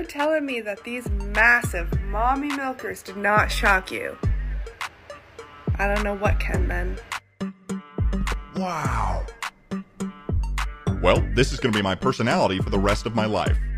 you're telling me that these massive mommy milkers did not shock you, I don't know what can then. Wow. Well, this is going to be my personality for the rest of my life.